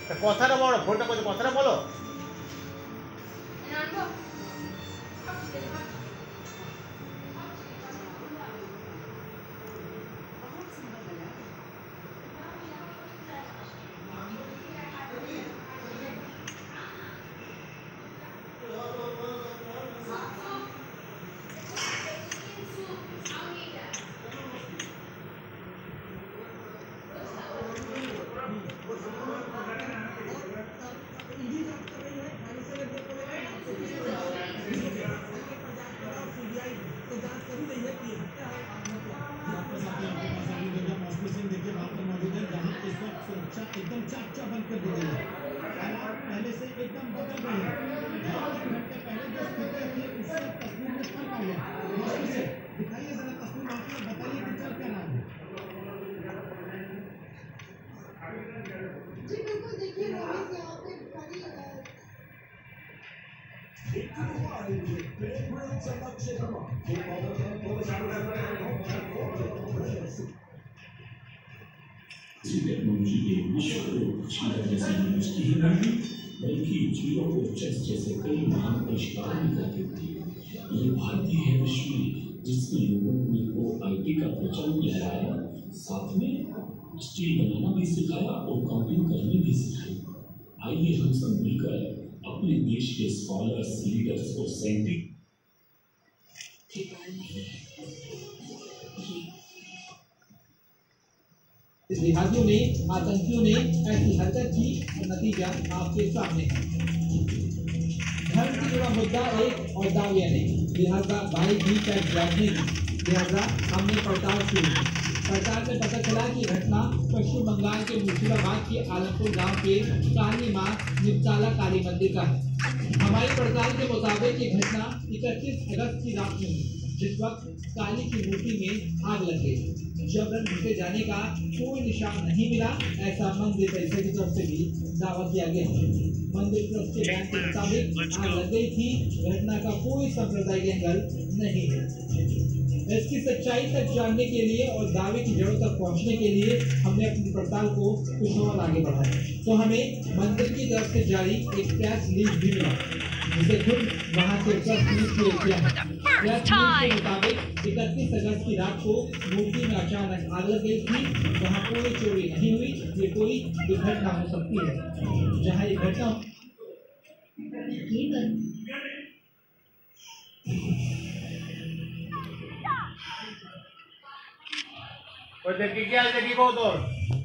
কথাটা বলো, ফোনটা করতে কথাটা বলো। एकदम चाचा बंद कर दी गई है। हालात पहले से एकदम बदल गए हैं। 2-3 घंटे पहले जो स्थिति थी उससे तस्वीर में फर्क आ गया। रोशनी से दिखाइए जरा तस्वीर, आपको बताइए कि चल क्या रहा है। जी बिल्कुल, देखिए रोहित यहाँ पे बड़ी टेक्नोलॉजी के विश्व को छीना जैसी यूनिवर्सिटी ही नहीं बल्कि जीरो और चेस जैसे कई महान आविष्कार भी करती थी। ये भारतीय है विश्व जिसने लोगों को आईटी का प्रचलन लहराया, साथ में स्टील बनाना भी सिखाया और काउंटिंग करनी भी सिखाई। आइए हम सब मिलकर अपने देश के स्कॉलर्स, लीडर्स और साइंटिस्ट लिहाजियों ने, आतंकियों ने ऐसी हरकत की, नतीजा आपके सामने है। धर्म से जुड़ा मुद्दा एक और दाविया ने, लिहाजा भाई भी चेक ब्लैक नहीं, लिहाजा हमने पड़ताल शुरू की। सरकार से पता चला कि घटना पश्चिम बंगाल के मुर्शिदाबाद के आलमपुर गांव के काली मां निपचाला काली मंदिर का है। हमारी पड़ताल के मुताबिक ये घटना 31 अगस्त की रात में हुई, जिस वक्त काली की मूर्ति में आग लग गई। जबरन घुसे जाने का कोई निशान नहीं मिला, ऐसा मंदिर परिसर की तरफ से भी दावा किया गया है। मंदिर ट्रस्ट के बयान के मुताबिक आग लग गई थी, घटना का कोई सांप्रदायिक एंगल नहीं है। इसकी सच्चाई तक जानने के लिए और दावे की जड़ों तक पहुंचने के लिए हमने अपनी पड़ताल को कुछ और आगे बढ़ाया, तो हमें मंदिर की तरफ से जारी एक प्रेस रिलीज भी मिला, जिसे खुद वहां से प्रेस रिलीज किया है। प्रेस रिलीज के मुताबिक 31 अगस्त की रात को मूर्ति में अचानक आग लग गई थी। वहाँ कोई चोरी नहीं हुई, ये कोई दुर्घटना हो सकती है। जहाँ ये घटना देखिए क्या देखिए बहुत और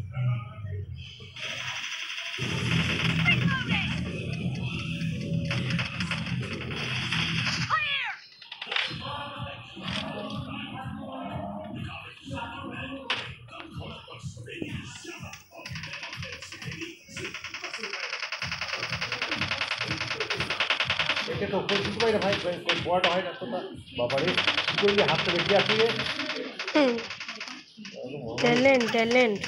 तो कोई भाई भाई कोई बॉट है ना तो बाबा रे कोई हाथ में लेके आती है talent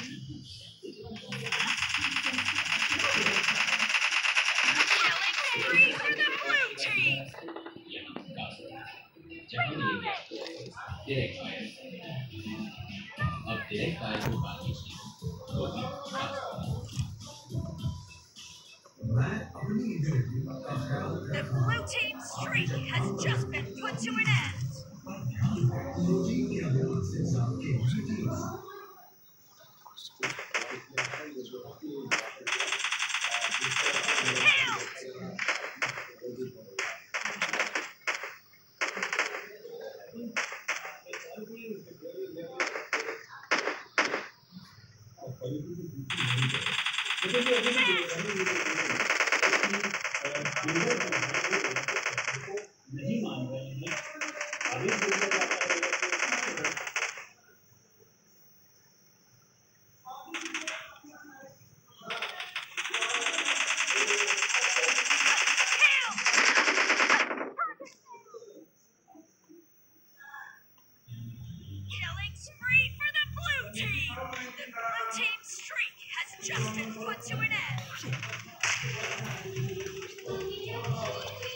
The blue team's streak has just been put to an end. नहीं मान रहे हैं। Killing spree for the blue team. The blue team's streak has just been put to an end.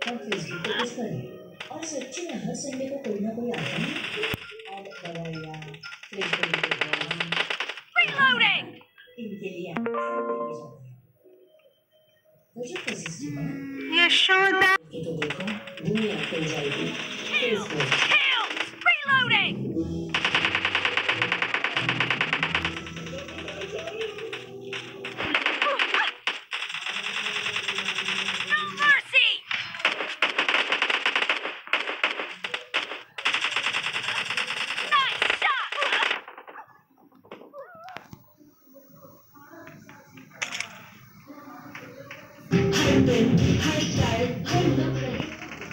और फेसबुक पे कुछ करें और सच्ची में हर संडे को कोई ना कोई आता है और दवाइयाँ Reloading! इनके लिए वो जो पॉजिटिव है ना Yashoda! ये तो देखो दुनिया खुल जाएगी Facebook Killed! Reloading! No mercy! Nice shot! हर दिन हर स्टाइल हर लुक रहे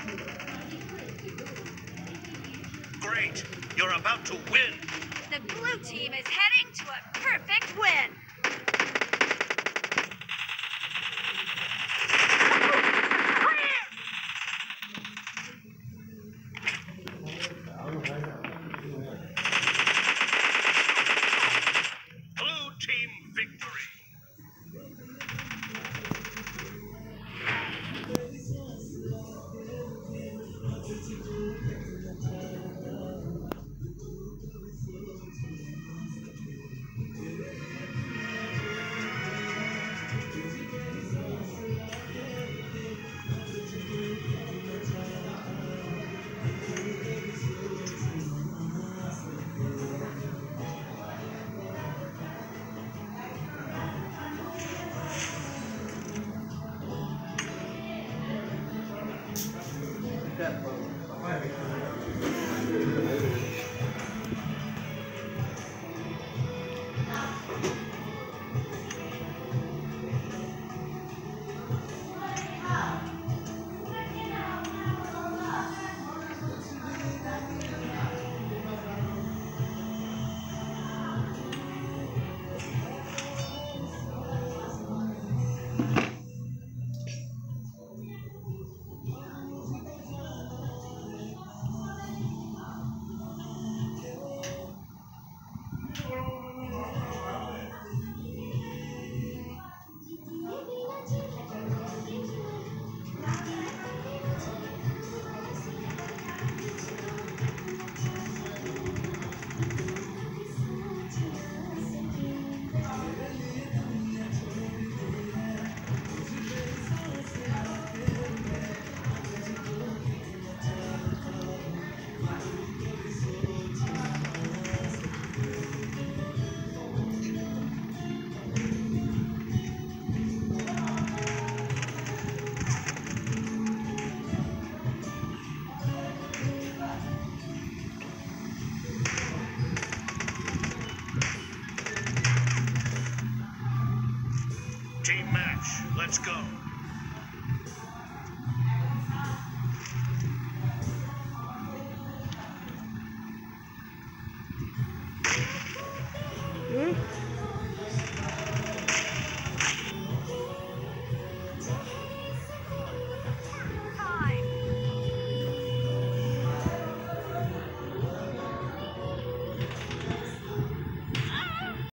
Great! You're about to win! The blue team is heading to a perfect win! Blue team victory!